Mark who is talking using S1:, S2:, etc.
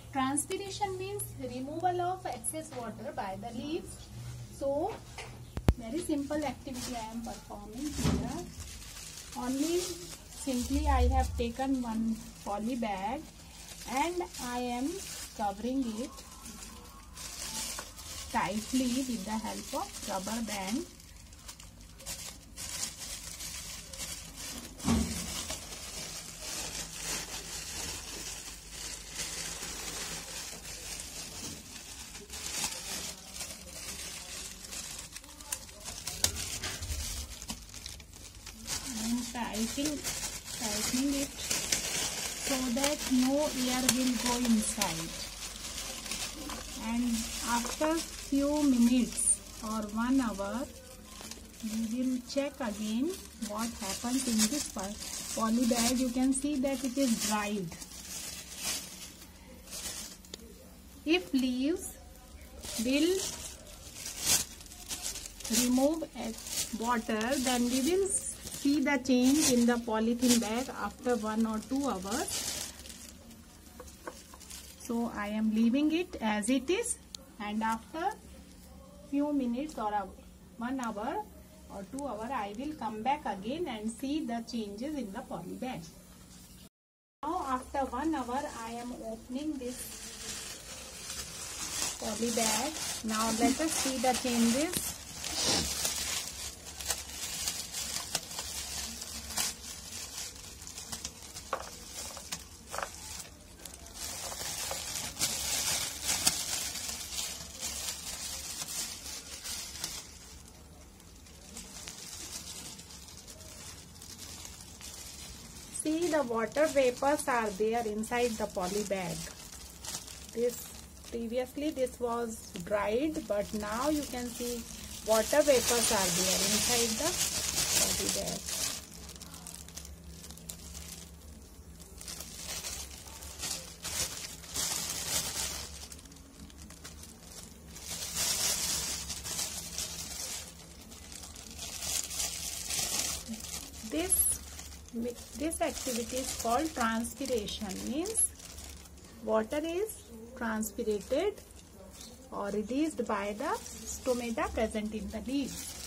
S1: Transpiration means removal of excess water by the leaves. So, very simple activity I am performing here. Only simply I have taken one poly bag and I am covering it tightly with the help of rubber band. Tightening it so that no air will go inside, and after few minutes or 1 hour we will check again what happens in this poly bag. You can see that it is dried. If leaves will remove water, then we will see the change in the polythene bag after 1 or 2 hours. So I am leaving it as it is, and after few minutes or 1 hour or 2 hours I will come back again and see the changes in the poly bag. Now after 1 hour I am opening this poly bag. Now let us see the changes. See, the water vapors are there inside the poly bag. Previously this was dried, but now you can see water vapors are there inside the poly bag. This activity is called transpiration, means water is transpirated or released by the stomata present in the leaves.